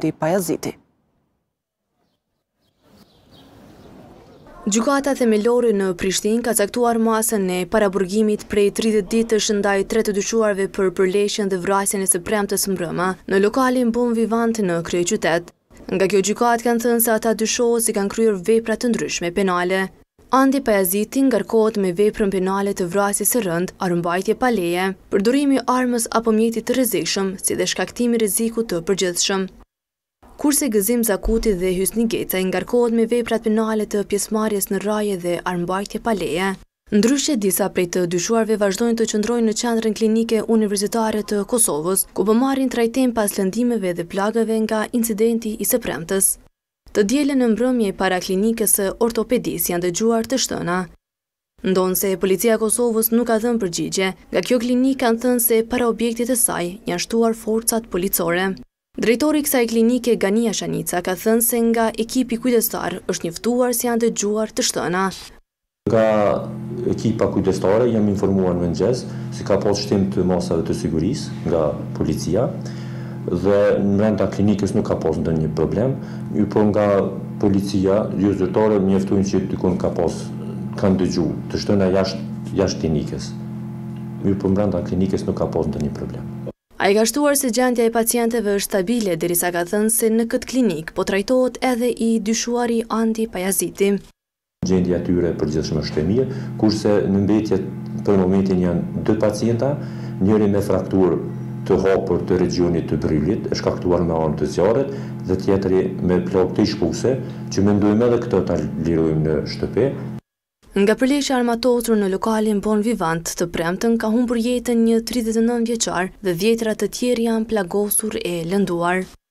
Andi Pajaziti. Gjykata themelore në Prishtinë ka caktuar masën e paraburgimit prej 30 ditësh ndaj 3 të dyshuarve për përleshjen dhe vrasjen e së premtes mbrëma në lokalin Bon Vivant në kryeqytet. Nga kjo gjykatë kanë thënë se ata dyshohesi kanë kryer vepra të ndryshme penale. Andi Pajaziti ngarkohet me veprën penale të vrasjes së rënd, armbajtje pa leje, përdorimi i armës apo mjetit të rrezikshëm, si dhe shkaktimi rreziku të përgjithshëm. Kurse Gëzim Zakuti dhe Hysni Gecaj ngarkohet me veprat penale të pjesëmarrjes në rraje dhe armbajtje pa leje. Ndryshe, disa prej të dyshuarve vazhdojnë të qëndrojnë në qendrën klinike universitare të Kosovës, ku po marrin trajtim pas lëndimeve dhe plagëve nga incidenti i së premtes. Të dielën në mbrëmje para klinikës së ortopedisë janë dëgjuar të shtëna. Ndonse policia e Kosovës nuk ka dhënë përgjigje, nga kjo klinikë kanë thënë se para objektit të saj janë shtuar forcat policore. Drejtori i kësaj klinike Gania Shanica ka thënë se nga ekipi kujdestar është njoftuar se janë dëgjuar të shtëna. Nga ekipa kujdestare jam informuar në mëngjes se ka pas shtim të masave të sigurisë nga policia dhe brenda klinikës nuk ka pas ndonjë problem, por nga policia zyrtare më njoftojnë që dikon kanë dëgjuar të shtëna jashtë klinikës. Por brenda klinikës nuk ka pas ndonjë problem. Ai ka shtuar se gjendja e pacientëve është stabile derisa ka thënë se në këtë klinik po trajtohet edhe i dyshuari Andi Pajaziti. Gjendja e tyre përgjithshëm është e mirë, kurse në mbetje për momentin janë 2 pacienta, njëri me frakturë të hapur të regionit të bryllit, e shkaktuar me armë të zjarrit, dhe tjetri me plagë të shkuese, që mendojmë edhe këtë ta lirojmë në shtëpi. Nga përleshja armatosur në lokalin Bon Vivant të premtën ka humbur jetën një 39 vjeçar dhe 10 të tjerë janë plagosur e lënduar.